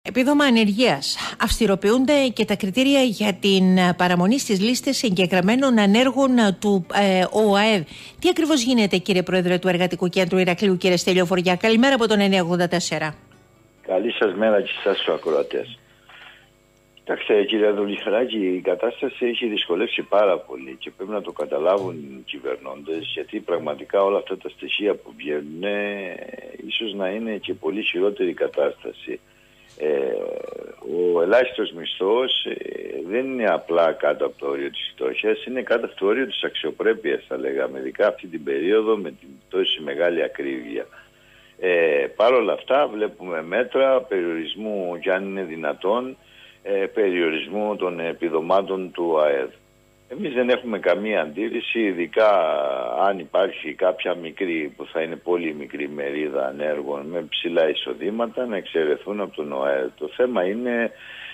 Επίδομα ανεργίας. Αυστηροποιούνται και τα κριτήρια για την παραμονή στις λίστες εγγεγραμμένων ανέργων του ΟΑΕΔ. Τι ακριβώς γίνεται, κύριε Πρόεδρε του Εργατικού Κέντρου Ηρακλείου, κύριε Στέλιο Φοριά? Καλημέρα από τον 984. Καλή σας μέρα και σας τους ακροατές. Κοιτάξτε, κύριε Δουλιχαράκη, η κατάσταση έχει δυσκολεύσει πάρα πολύ και πρέπει να το καταλάβουν οι κυβερνώντες, γιατί πραγματικά όλα αυτά τα στοιχεία που βγαίνουν ίσως να είναι και πολύ χειρότερη κατάσταση. Ο ελάχιστος μισθός δεν είναι απλά κάτω από το όριο της φτώχειας, είναι κάτω από το όριο της αξιοπρέπειας, θα λέγαμε, ειδικά αυτή την περίοδο με την τόση μεγάλη ακρίβεια. Παρ' όλα αυτά βλέπουμε μέτρα περιορισμού, και αν είναι δυνατόν, περιορισμού των επιδομάτων του ΑΕΔ. Εμείς δεν έχουμε καμία αντίρρηση, ειδικά αν υπάρχει κάποια μικρή, που θα είναι πολύ μικρή μερίδα ανέργων με ψηλά εισοδήματα, να εξαιρεθούν από τον ΟΑΕΔ. Το θέμα είναι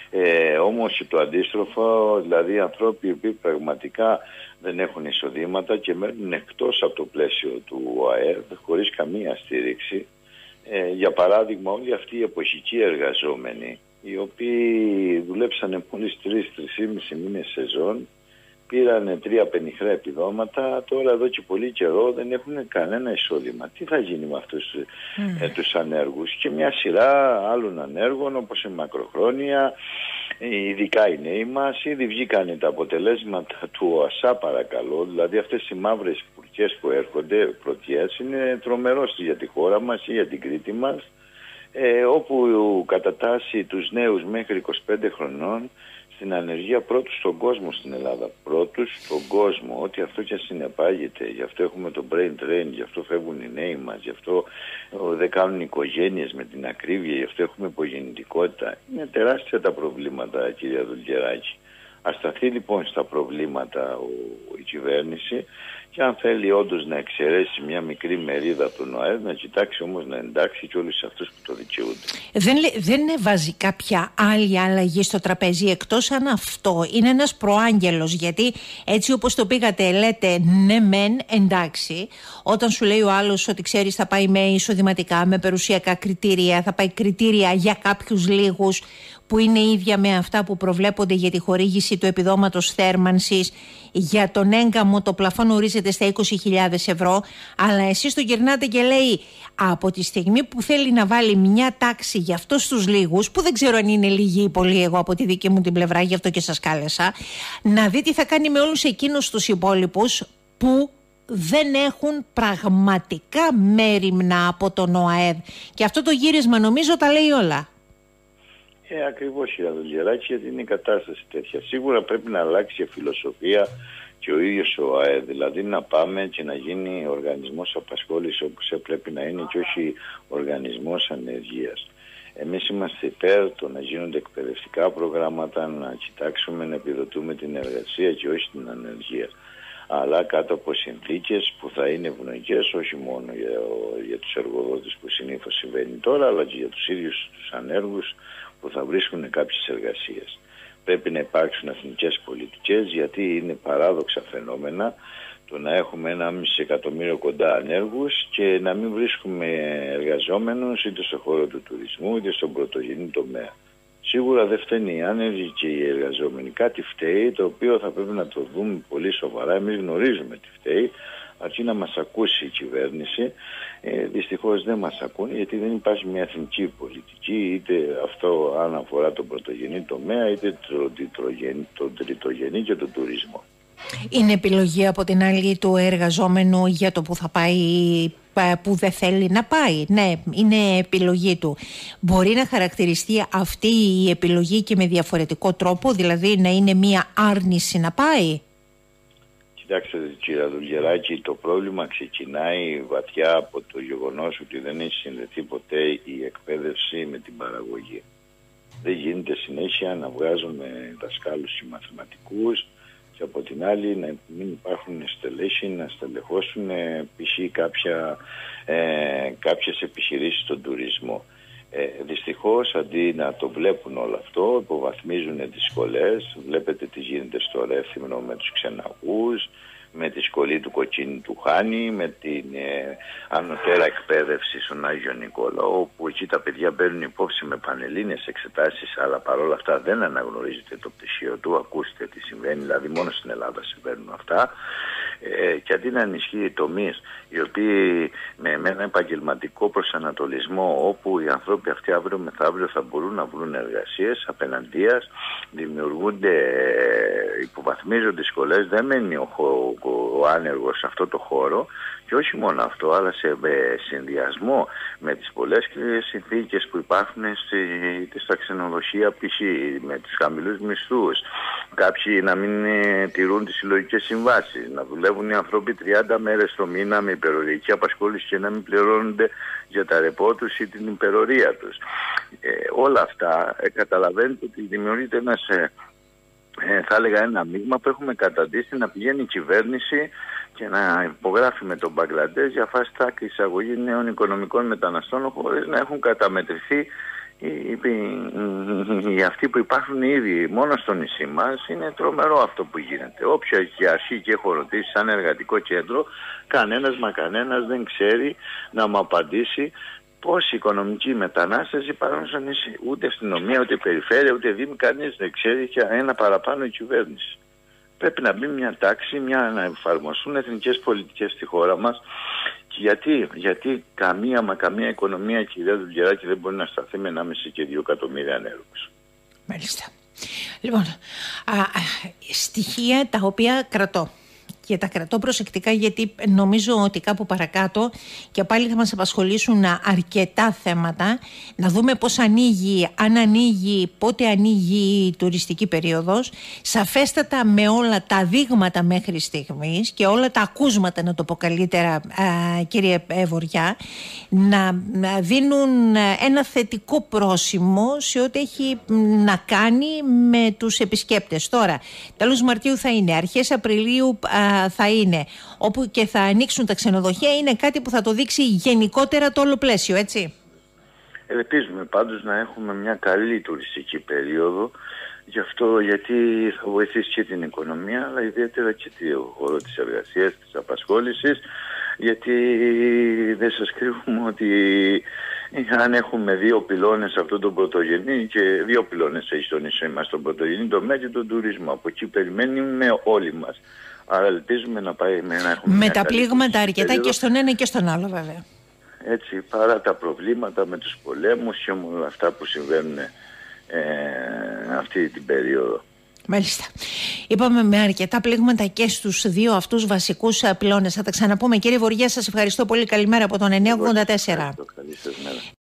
όμως το αντίστροφο, δηλαδή ανθρώποι οι οποίοι πραγματικά δεν έχουν εισοδήματα και μένουν εκτός από το πλαίσιο του ΟΑΕΔ χωρίς καμία στήριξη. Για παράδειγμα, όλοι αυτοί οι εποχικοί εργαζόμενοι, οι οποίοι δουλέψανε μόλις 3-3,5 μήνες σεζόν, πήραν 3 πενιχρά επιδόματα, τώρα εδώ και πολύ καιρό δεν έχουν κανένα εισόδημα. Τι θα γίνει με αυτούς τους ανέργους? Και μια σειρά άλλων ανέργων, όπως η μακροχρόνια, ειδικά οι νέοι μας, ήδη βγήκαν τα αποτελέσματα του ΟΑΣΑ, παρακαλώ, δηλαδή αυτές οι μαύρες πουρκές που έρχονται, πρωτιές, είναι τρομερός για τη χώρα μας ή για την Κρήτη μας, όπου κατατάσσει τους νέους μέχρι 25 χρονών στην ανεργία πρώτους στον κόσμο στην Ελλάδα. Πρώτους στον κόσμο, ό,τι αυτό και συνεπάγεται. Γι' αυτό έχουμε το brain drain, γι' αυτό φεύγουν οι νέοι μας, γι' αυτό δεν κάνουν οικογένειες με την ακρίβεια, γι' αυτό έχουμε υπογεννητικότητα. Είναι τεράστια τα προβλήματα, κυρία Δουλγεράκη. Ας σταθεί λοιπόν στα προβλήματα η κυβέρνηση, και αν θέλει όντως να εξαιρέσει μια μικρή μερίδα από τον ΟΑΕΔ, να κοιτάξει όμως να εντάξει και όλους αυτούς που το δικαιούνται. Δεν βάζει κάποια άλλη αλλαγή στο τραπέζι, εκτός αν αυτό είναι ένας προάγγελος? Γιατί έτσι όπως το πήγατε, λέτε ναι μεν, εντάξει, όταν σου λέει ο άλλος ότι ξέρεις θα πάει με εισοδηματικά, με περιουσιακά κριτήρια, θα πάει κριτήρια για κάποιους λίγους που είναι ίδια με αυτά που προβλέπονται για τη χορήγηση του επιδόματος θέρμανσης. Για τον έγκαμο το πλαφόν ορίζεται στα 20.000 ευρώ, αλλά εσείς το γυρνάτε και λέει από τη στιγμή που θέλει να βάλει μια τάξη για αυτούς τους λίγους, που δεν ξέρω αν είναι λίγοι ή πολλοί, εγώ από τη δική μου την πλευρά, γι' αυτό και σας κάλεσα, να δει τι θα κάνει με όλους εκείνους τους υπόλοιπους που δεν έχουν πραγματικά μέριμνα από τον ΟΑΕΔ. Και αυτό το γύρισμα νομίζω τα λέει όλα. Ακριβώς, κύριε Δουλγεράκη, γιατί είναι η κατάσταση τέτοια. Σίγουρα πρέπει να αλλάξει η φιλοσοφία και ο ίδιος ο ΑΕΔ, δηλαδή να πάμε και να γίνει οργανισμός απασχόλησης όπως πρέπει να είναι και όχι οργανισμός ανεργίας. Εμείς είμαστε υπέρ το να γίνονται εκπαιδευτικά προγράμματα, να κοιτάξουμε να επιδοτούμε την εργασία και όχι την ανεργία, αλλά κάτω από συνθήκες που θα είναι ευνοϊκές όχι μόνο για τους εργοδότες που συνήθως συμβαίνει τώρα, αλλά και για τους ίδιους τους ανέργους που θα βρίσκουν κάποιες εργασίες. Πρέπει να υπάρξουν εθνικές πολιτικές, γιατί είναι παράδοξα φαινόμενα το να έχουμε 1,5 εκατομμύριο κοντά ανέργους και να μην βρίσκουμε εργαζόμενους είτε στον χώρο του τουρισμού είτε στον πρωτογενή τομέα. Σίγουρα δεν φταίνει οι άνεργοι και οι εργαζόμενοι. Κάτι φταίει, το οποίο θα πρέπει να το δούμε πολύ σοβαρά. Εμείς γνωρίζουμε τι φταίει, αρκεί να μας ακούσει η κυβέρνηση. Δυστυχώς δεν μας ακούνε, γιατί δεν υπάρχει μια εθνική πολιτική, είτε αυτό αν αφορά τον πρωτογενή τομέα, είτε τον τριτογενή και τον τουρισμό. Είναι επιλογή από την άλλη του εργαζόμενου για το που θα πάει, που δεν θέλει να πάει. Ναι, είναι επιλογή του. Μπορεί να χαρακτηριστεί αυτή η επιλογή και με διαφορετικό τρόπο, δηλαδή να είναι μια άρνηση να πάει? Κοιτάξτε, κύριε Δουλγεράκη, το πρόβλημα ξεκινάει βαθιά από το γεγονός ότι δεν έχει συνδεθεί ποτέ η εκπαίδευση με την παραγωγή. Δεν γίνεται συνέχεια να βγάζουμε δασκάλους και μαθηματικούς και από την άλλη να μην υπάρχουν στελέχοι να στελεχώσουν π.χ. κάποιες επιχειρήσεις στον τουρισμό. Δυστυχώς αντί να το βλέπουν όλο αυτό, υποβαθμίζουν τις σχολές. Βλέπετε τι γίνεται στο Ρέθυμνο με τους ξεναγούς, με τη σχολή του Κοτσίνη του Χάνη, με την ανωτέρα εκπαίδευση στον Άγιο Νικόλαο, όπου εκεί τα παιδιά παίρνουν υπόψη με πανελλήνιες εξετάσεις, αλλά παρόλα αυτά δεν αναγνωρίζεται το πτυχίο του. Ακούστε τι συμβαίνει, δηλαδή μόνο στην Ελλάδα συμβαίνουν αυτά. Και αντί να ενισχύει τομείς οι οποίοι με ένα επαγγελματικό προσανατολισμό, όπου οι άνθρωποι αυτοί αύριο μεθαύριο θα μπορούν να βρουν εργασίες απέναντίας, δημιουργούνται, υποβαθμίζονται οι σχολές, δεν μένει ο άνεργος σε αυτό το χώρο. Και όχι μόνο αυτό, αλλά σε συνδυασμό με τις πολλές συνθήκες που υπάρχουν στα ξενοδοχεία, π.χ. με τους χαμηλούς μισθούς, κάποιοι να μην τηρούν τις συλλογικές συμβάσεις, να δουλεύουν οι άνθρωποι 30 μέρες το μήνα με υπεροριακή απασχόληση και να μην πληρώνονται για τα ρεπό τους ή την υπερορία τους. Όλα αυτά καταλαβαίνετε ότι δημιουργείται ένας, θα έλεγα, ένα μείγμα που έχουμε καταντήσει να πηγαίνει η κυβέρνηση και να υπογράφει με τον Μπαγκλαντές για fast track εισαγωγή νέων οικονομικών μεταναστών, χωρίς να έχουν καταμετρηθεί οι αυτοί που υπάρχουν ήδη μόνο στο νησί μας. Είναι τρομερό αυτό που γίνεται. Όποιο έχει αρχή και έχω ρωτήσει σαν εργατικό κέντρο, κανένας δεν ξέρει να μου απαντήσει πόσοι οικονομικοί μετανάστες υπάρχουν στο νησί. Ούτε αστυνομία, ούτε περιφέρεια, ούτε δήμη, κανείς δεν ξέρει, και ένα παραπάνω η κυβέρνηση. Πρέπει να μπει μια τάξη, να εφαρμοστούν εθνικές πολιτικές στη χώρα μας. Γιατί καμία οικονομία, κυρία Δουλγεράκη, δεν μπορεί να σταθεί με 1,5 και 2 εκατομμύρια ανέργους. Μάλιστα. Λοιπόν, στοιχεία τα οποία κρατώ. Και τα κρατώ προσεκτικά, γιατί νομίζω ότι κάπου παρακάτω και πάλι θα μας απασχολήσουν αρκετά θέματα. Να δούμε πώς ανοίγει, αν ανοίγει, πότε ανοίγει η τουριστική περίοδος. Σαφέστατα με όλα τα δείγματα μέχρι στιγμής και όλα τα ακούσματα, να το πω καλύτερα, κύριε Βοριά, να δίνουν ένα θετικό πρόσημο σε ό,τι έχει να κάνει με τους επισκέπτες. Τώρα, τέλος Μαρτίου θα είναι, αρχές Απριλίου θα είναι, όπου και θα ανοίξουν τα ξενοδοχεία. Είναι κάτι που θα το δείξει γενικότερα το όλο πλαίσιο, έτσι. Ελπίζουμε πάντως να έχουμε μια καλή τουριστική περίοδο, γιατί θα βοηθήσει και την οικονομία, αλλά ιδιαίτερα και το χώρο της εργασίας, της απασχόλησης, γιατί δεν σας κρύβουμε ότι αν έχουμε 2 πυλώνες αυτόν τον πρωτογενή, και 2 πυλώνες έχει στο νησί μας, τον πρωτογενή τομέα και τον τουρισμό, από εκεί περιμένουμε όλοι μας. Άρα ελπίζουμε να πάει να έχουμε με τα πλήγματα αρκετά περίοδο, και στον ένα και στον άλλο βέβαια. Έτσι, παρά τα προβλήματα με τους πολέμους και όλα αυτά που συμβαίνουν αυτή την περίοδο. Μάλιστα. Είπαμε με αρκετά πλήγματα και στους 2 αυτούς βασικούς πυλώνες. Θα τα ξαναπούμε. Κύριε Βοριά, σας ευχαριστώ πολύ. Καλημέρα από τον 984.